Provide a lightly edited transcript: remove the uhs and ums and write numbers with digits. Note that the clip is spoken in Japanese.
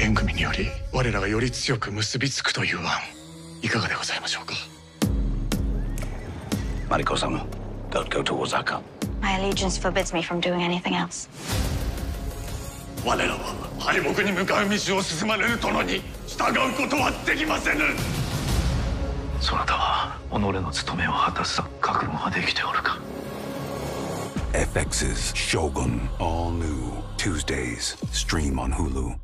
縁組により我らがより強く結びつくという案、いかがでございましょうか。 マリコ様、don't go to Osaka. My allegiance forbids me from doing anything else. 我らは敗北に向かう道を進まれる殿に従うことはできませぬ。 そなたは己の務めを果たす覚悟ができておるか。 FX's Shogun, all new Tuesdays, stream on Hulu.